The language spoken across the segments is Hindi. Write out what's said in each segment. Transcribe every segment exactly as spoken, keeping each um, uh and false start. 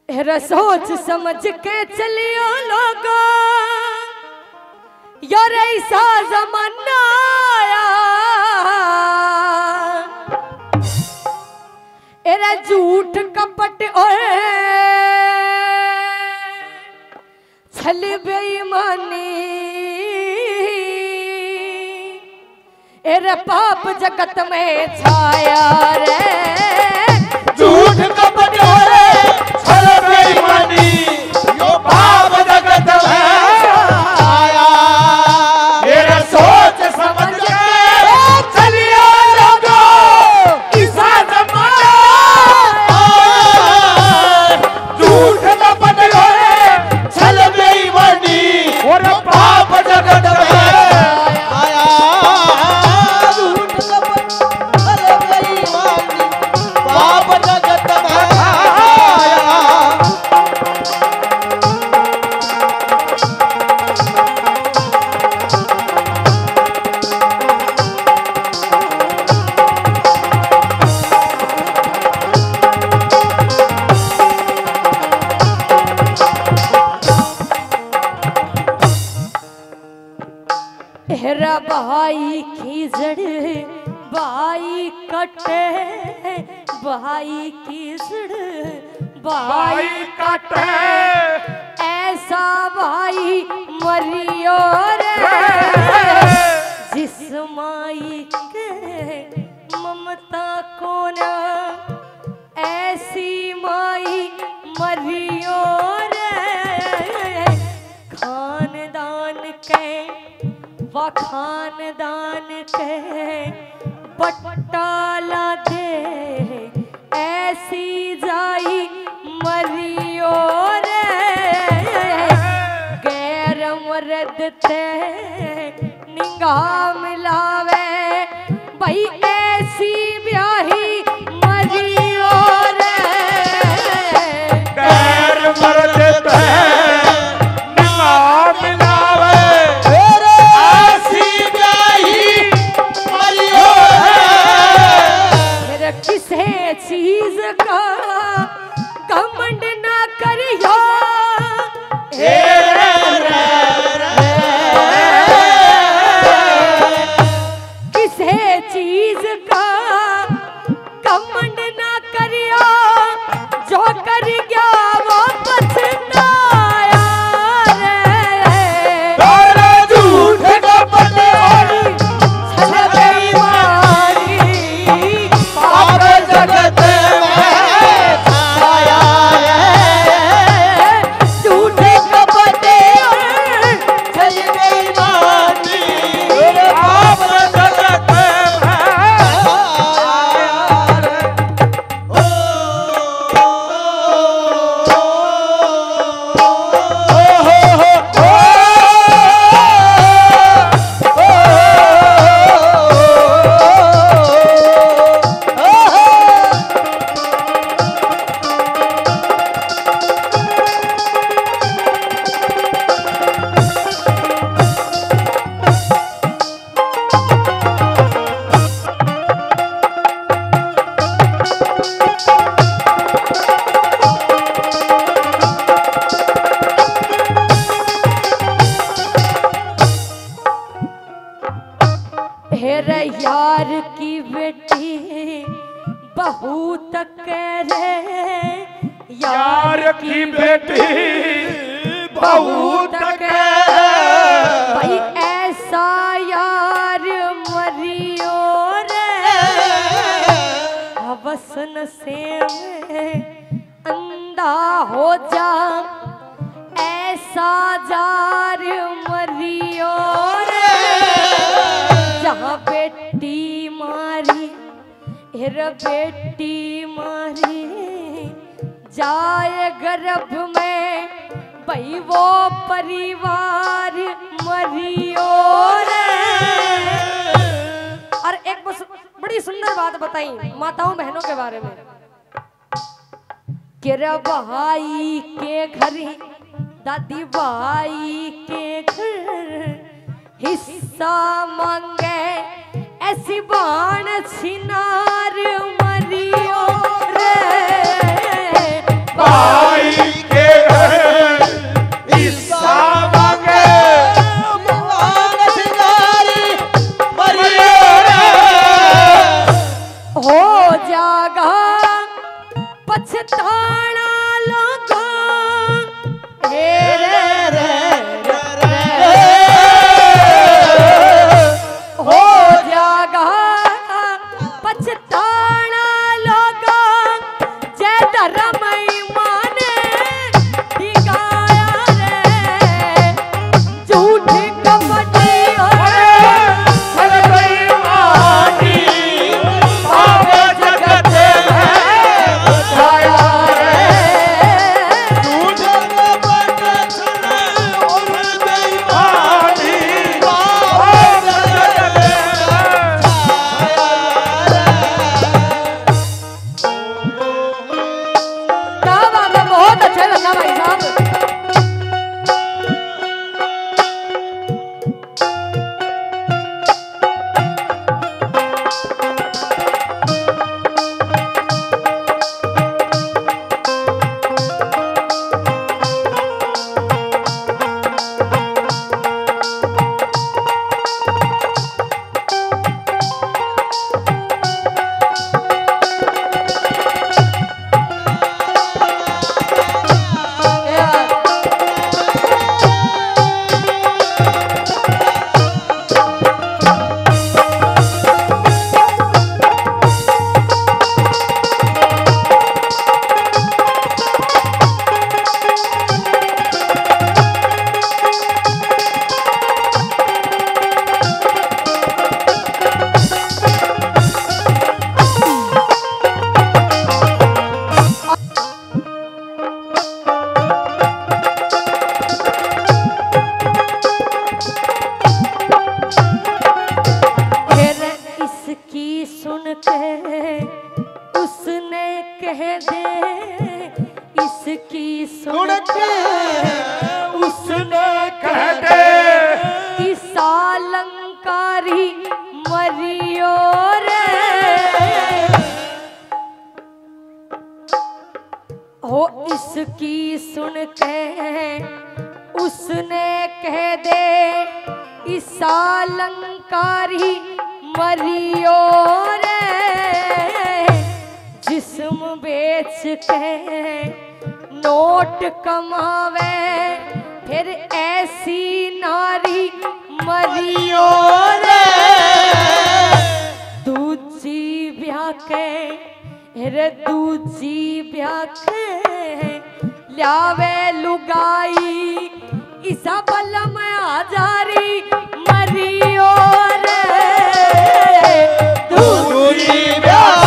हेरा सोच समझ के चलियो लोगो यार ऐसा जमाना आया एरा झूठ कपट और छल बेईमानी एरा पाप जगत में छाया रे झूठ कपट और छल बेईमानी यो पाप जगत में छाया मेरा सोच समझ के चलियो लोगो ऐसा जमाना झूठ कपट और छल बेईमानी और पाप जगत में आया झूठ कपट छल बेईमानी पाप जगत में हेरा भाई की जड़ भाई कटे भाई की जड़ भाई कटे ऐसा भाई मरियो रे जिस माई के ममता को ना ऐसी माई मरियो रे खानदान के व खानदान के बट्टाला दे ऐसी जाई मरियो रे गैर मर्द ते निगाह मिलावे भाई ऐसी ब्याही मरियो रे गैर मर्द ते निगाह मिलावे ऐसी ब्याही मरियो रे किसे चीज का घमंड ना करियो हे किसे चीज का घमंड ना करियो जो कर गया वो पछताया रे झूठ कपट और छल बेईमानी पाप जगत में छाया झूठ कपट और छल बेईमानी पाप जगत में हेरे यार की बेटी बहुत करे यार की बेटी बहुत के भाई ऐसा यार मरियो रे हवसन से में अंधा हो जा ऐसा जार मरियो रे जहाँ बेटी मारी हेर बेटी मारी जाए गर्भ में भाई वो परिवार मरियो रे। और एक बड़ी सुंदर बात बताई माताओं बहनों के बारे में कि भाई के घर दादी भाई के घर हिस्सा मांगे ऐसी बाण छिनार मरियो रे भाई थाना लोगा हे रे रे हो जागा पछताना लोगा जय धर्म माने दिगाया रे झूठी कपटी उसने कह दे इसकी सुन के उसने कह दे इस अलंकारी मरियो रे हो इसकी सुन के उसने कह दे इस अलंकारी मरियो रे जिस्म बेच के नोट कमावे फिर ऐसी नारी मरियो रे दूजी ब्याह के रे दूजी ब्याह के ल्यावे लुगाई इसा बल में आजारी मरियो रे दूजी ब्याह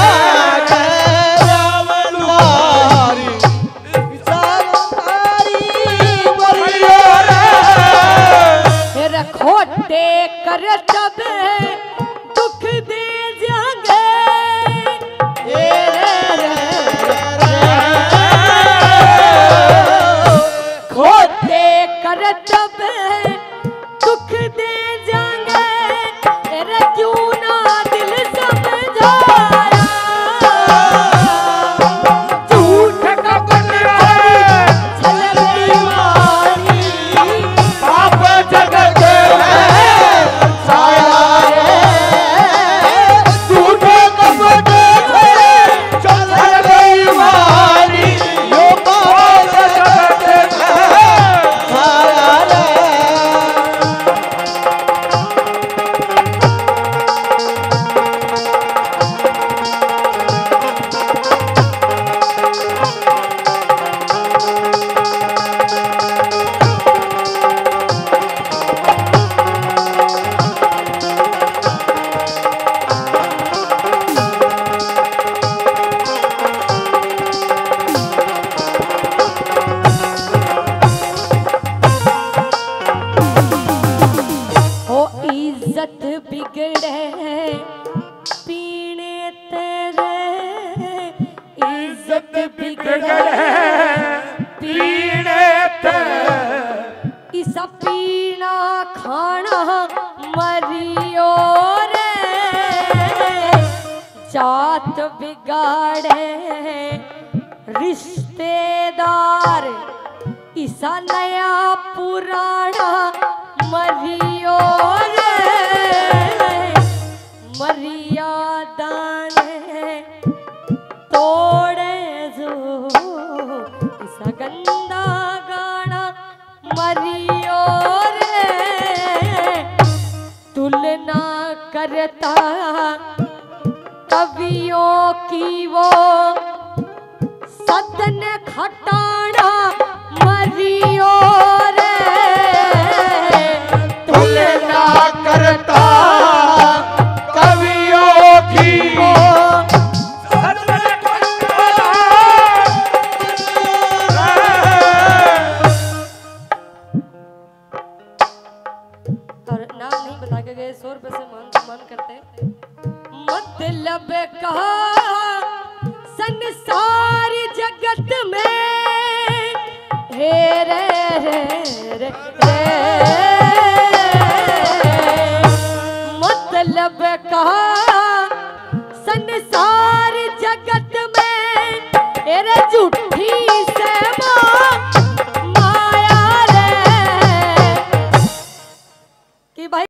खोटे कर जब दुख दे जागे खोटे कर जब दुख दे जागे तेरे क्यों ना दिल समझाया झूठ का कटोरी छलबी मारी पाप जगत इज्जत बिगड़े पीने तेरे इज्जत बिगड़े पीने तेरे इसा पीना खाना मरियो रे जात बिगाड़े रिश्तेदार इसा नया पुराना मरियो रे मर्यादा ने तोड़े जो वो सदन खटाना मरियो रे तुलना करता कवियों की और नाम नहीं बता के गए, सौ रुपए से मान सम्मान करते। मतलब कहा संसार जगत में हे रे रे रे रे